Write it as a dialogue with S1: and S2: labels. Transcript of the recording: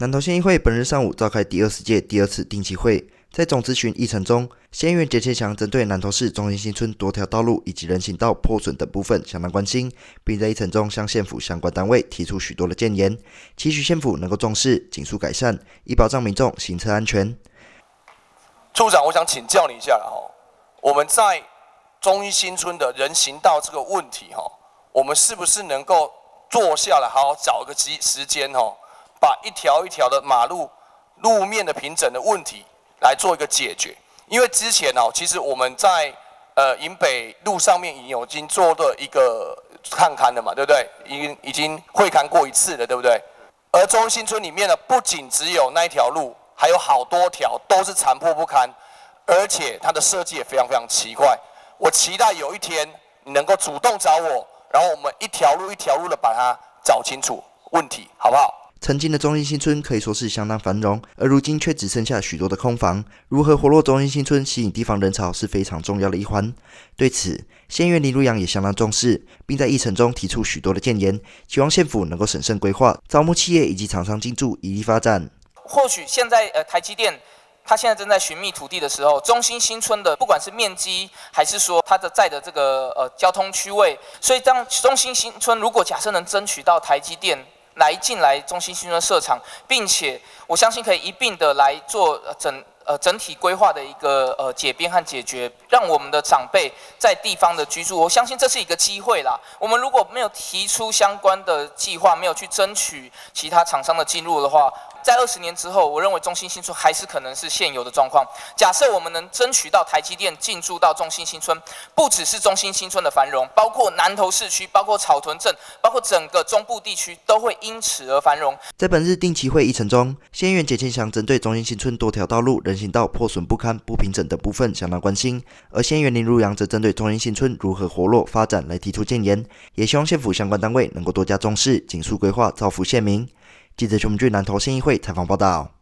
S1: 南投县议会本日上午召开第20届第2次定期会，在总咨询议程中，县议员简千祥针对南投市中心新村多条道路以及人行道破损等部分相当关心，并在议程中向县府相关单位提出许多的建言，期许县府能够重视、尽速改善，以保障民众行车安全。
S2: 处长，我想请教你一下我们在中心新村的人行道这个问题我们是不是能够坐下来好好找一个时间把一条一条的马路路面的平整的问题来做一个解决？因为之前其实我们在营北路上面已经做了一个看勘了嘛，对不对？已经会勘过一次了，对不对？而中心新村里面呢，不仅只有那一条路，还有好多条都是残破不堪，而且它的设计也非常非常奇怪。我期待有一天你能够主动找我，然后我们一条路一条路的把它找清楚问题，好不好？
S1: 曾经的中心新村可以说是相当繁荣，而如今却只剩下许多的空房。如何活络中心新村，吸引地方人潮是非常重要的一环。对此，县议员林如阳也相当重视，并在议程中提出许多的建言，希望县府能够审慎规划，招募企业以及厂商进驻，以利发展。
S3: 或许现在台积电它现在正在寻觅土地的时候，中心新村的不管是面积还是说它的在的这个交通区位，所以当中心新村如果假设能争取到台积电进来中心新村设厂，并且我相信可以一并的来做整体规划的一个解编和解决，让我们的长辈在地方的居住，我相信这是一个机会啦。我们如果没有提出相关的计划，没有去争取其他厂商的进入的话，在20年之后，我认为中心新村还是可能是现有的状况。假设我们能争取到台积电进驻到中心新村，不只是中心新村的繁荣，包括南投市区，包括草屯镇，包括整个中部地区都会因此而繁荣。
S1: 在本日定期会议程中，县议员简千祥针对中心新村多条道路、人行道破损不堪、不平整等部分相当关心，而县议员林如阳则针对中心新村如何活络发展来提出建言，也希望县府相关单位能够多加重视，尽速规划，造福县民。记者邱明俊南投县议会采访报道。